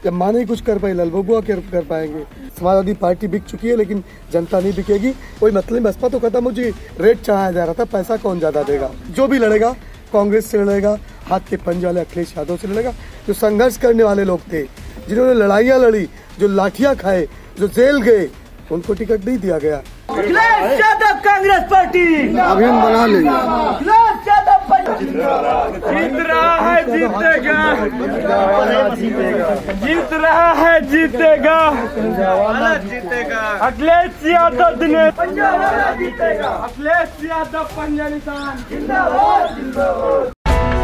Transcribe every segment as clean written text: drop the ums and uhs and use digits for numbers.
जब माँ नहीं कुछ कर पाई ललबबुआ कर पाएंगे। समाजवादी पार्टी बिक चुकी है लेकिन जनता नहीं बिकेगी। कोई मतलब बसपा तो खत्म हो जी, रेट चढ़ाया जा रहा था, पैसा कौन ज्यादा देगा। जो भी लड़ेगा कांग्रेस से लड़ेगा, हाथ के पंजे वाले अखिलेश यादव से लड़ेगा। जो संघर्ष करने वाले लोग थे, जिन्होंने लड़ाइयाँ लड़ी, जो लाठियाँ खाए, जो जेल गए, उनको टिकट नहीं दिया गया। अखिलेश यादव कांग्रेस पार्टी अभियान बना लेंगे। अखिलेश यादव जीत रहा है, जीतेगा, जीत रहा है, जीतेगा, जीतेगा। अखिलेश यादव दिनेश जीतेगा, अखिलेश यादव पंजा निशान जिंदाबाद जिंदाबाद।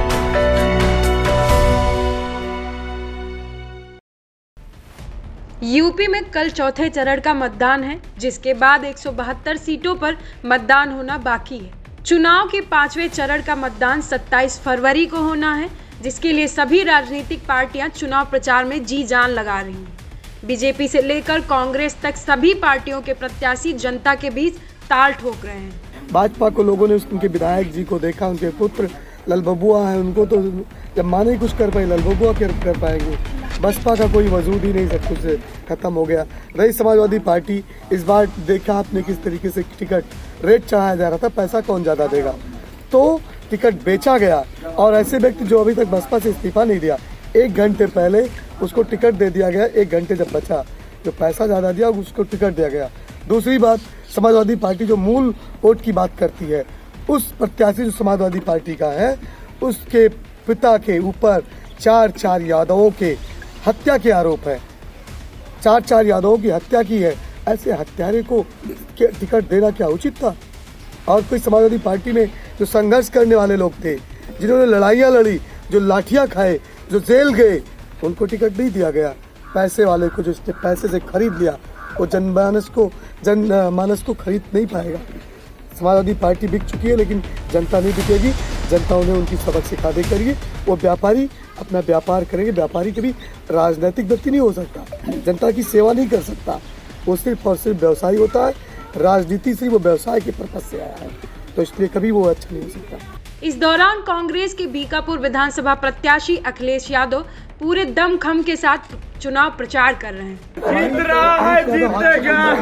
यूपी में कल चौथे चरण का मतदान है, जिसके बाद 172 सीटों पर मतदान होना बाकी है। चुनाव के 5वें चरण का मतदान 27 फरवरी को होना है, जिसके लिए सभी राजनीतिक पार्टियां चुनाव प्रचार में जी जान लगा रही हैं। बीजेपी से लेकर कांग्रेस तक सभी पार्टियों के प्रत्याशी जनता के बीच ताल ठोक रहे हैं। भाजपा को लोगों ने उनके विधायक जी को देखा, उनके पुत्र ललबबुआ है, उनको तो जब माँ नहीं कुछ कर पाई ललबबुआ कर पाएंगे। बसपा का कोई वजूद ही नहीं, सब कुछ खत्म हो गया। रही समाजवादी पार्टी, इस बार देखा आपने किस तरीके से टिकट रेट चढ़ाया जा रहा था, पैसा कौन ज्यादा देगा, तो टिकट बेचा गया। और ऐसे व्यक्ति जो अभी तक बसपा से इस्तीफा नहीं दिया, 1 घंटे पहले उसको टिकट दे दिया गया। 1 घंटे जब बचा, जो पैसा ज्यादा दिया उसको टिकट दिया गया। दूसरी बात, समाजवादी पार्टी जो मूल वोट की बात करती है, उस प्रत्याशी जो समाजवादी पार्टी का है, उसके पिता के ऊपर 4 यादवों के हत्या के आरोप है। 4 यादवों की हत्या की है। ऐसे हत्यारे को टिकट देना क्या उचित था? और कोई समाजवादी पार्टी में जो संघर्ष करने वाले लोग थे, जिन्होंने लड़ाइयाँ लड़ी, जो लाठियाँ खाए, जो जेल गए, उनको टिकट नहीं दिया गया। पैसे वाले को, जो पैसे से खरीद लिया, वो जनमानस को खरीद नहीं पाएगा। समाजवादी पार्टी बिक चुकी है लेकिन जनता नहीं बिकेगी। जनता उन्हें उनकी सबक सिखा दे करिए। वो व्यापारी अपना व्यापार करेंगे। व्यापारी कभी राजनीतिक व्यक्ति नहीं हो सकता, जनता की सेवा नहीं कर सकता। वो सिर्फ और सिर्फ व्यवसायी होता है। राजनीति से वो व्यवसाय के पर्पज से आया है, तो इसलिए कभी वो अच्छा नहीं हो सकता। इस दौरान कांग्रेस के बीकापुर विधानसभा प्रत्याशी अखिलेश यादव पूरे दमखम के साथ चुनाव प्रचार कर रहे हैं। जीत रहा है, जीतेगा,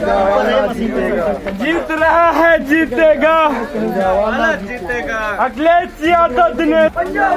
जीत रहा है, जीतेगा, जीतेगा। अखिलेश यादव दिनेश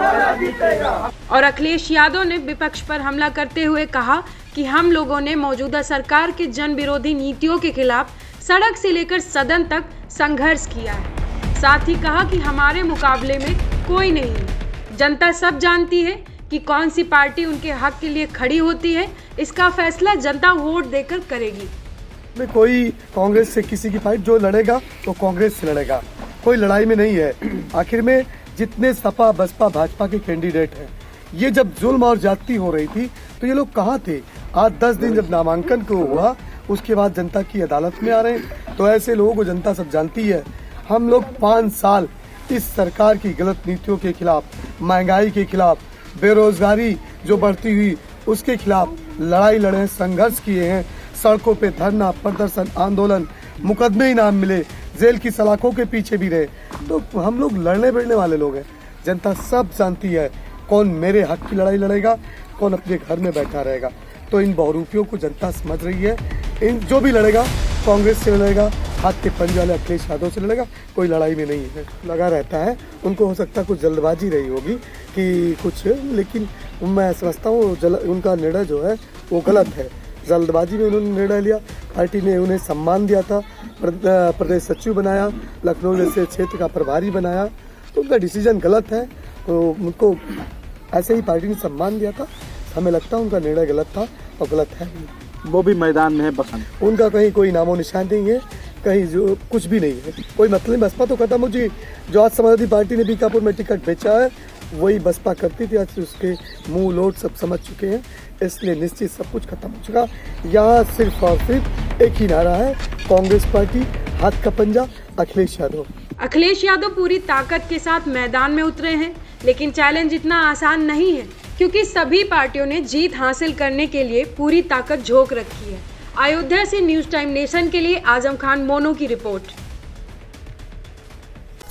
जीतेगा। और अखिलेश यादव ने विपक्ष पर हमला करते हुए कहा कि हम लोगों ने मौजूदा सरकार के जन विरोधी नीतियों के खिलाफ सड़क से लेकर सदन तक संघर्ष किया है। साथ ही कहा कि हमारे मुकाबले में कोई नहीं है। जनता सब जानती है कि कौन सी पार्टी उनके हक के लिए खड़ी होती है। इसका फैसला जनता वोट देकर करेगी। में कोई कांग्रेस से किसी की फाइट, जो लड़ेगा वो कांग्रेस से लड़ेगा, कोई लड़ाई में नहीं है। आखिर में जितने सपा बसपा भाजपा के कैंडिडेट हैं, ये जब जुल्म और जाति हो रही थी तो ये लोग कहाँ थे? आज 10 दिन जब नामांकन को हुआ, उसके बाद जनता की अदालत में आ रहे हैं। तो ऐसे लोगों को जनता सब जानती है। हम लोग 5 साल इस सरकार की गलत नीतियों के खिलाफ, महंगाई के खिलाफ, बेरोजगारी जो बढ़ती हुई उसके खिलाफ लड़ाई लड़े, संघर्ष किए हैं। सड़कों पे धरना, प्रदर्शन, आंदोलन, मुकदमे ही नाम मिले, जेल की सलाखों के पीछे भी रहे। तो हम लोग लड़ने भिड़ने वाले लोग हैं। जनता सब जानती है कौन मेरे हक की लड़ाई लड़ेगा, कौन अपने घर में बैठा रहेगा। तो इन बहुरूपियों को जनता समझ रही है। इन जो भी लड़ेगा कांग्रेस से लड़ेगा, हाथ के पंजे वाले अखिलेश यादव से लड़ेगा, कोई लड़ाई में नहीं है। लगा रहता है। उनको हो सकता है कुछ जल्दबाजी रही होगी कि कुछ, लेकिन मैं समझता हूँ उनका निर्णय जो है वो गलत है। जल्दबाजी में उन्होंने निर्णय लिया। पार्टी ने उन्हें सम्मान दिया था, प्रदेश सचिव बनाया, लखनऊ जैसे क्षेत्र का प्रभारी बनाया, तो उनका डिसीजन गलत है। तो उनको ऐसे ही पार्टी ने सम्मान दिया था। हमें लगता है उनका निर्णय गलत था और गलत है। वो भी मैदान में है बसंत। उनका कहीं कोई नामो निशान नहीं है, कहीं जो कुछ भी नहीं है। कोई मतलब बसपा तो खत्म हो जी। जो आज समाजवादी पार्टी ने बीकापुर में टिकट बेचा है, वही बसपा करती थी। आज उसके मुंह लोट सब समझ चुके हैं, इसलिए निश्चित सब कुछ खत्म हो चुका। यहाँ सिर्फ और सिर्फ एक ही नारा है, कांग्रेस पार्टी, हाथ का पंजा, अखिलेश यादव। अखिलेश यादव पूरी ताकत के साथ मैदान में उतरे हैं, लेकिन चैलेंज इतना आसान नहीं है, क्योंकि सभी पार्टियों ने जीत हासिल करने के लिए पूरी ताकत झोंक रखी है। अयोध्या से न्यूज़ टाइम नेशन के लिए आजम खान मोनो की रिपोर्ट।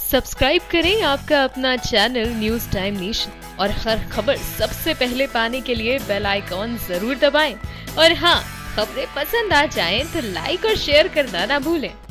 सब्सक्राइब करें आपका अपना चैनल न्यूज टाइम नेशन और हर खबर सबसे पहले पाने के लिए बेल आइकॉन जरूर दबाएं। और हाँ, खबरें पसंद आ जाएं तो लाइक और शेयर करना ना भूलें।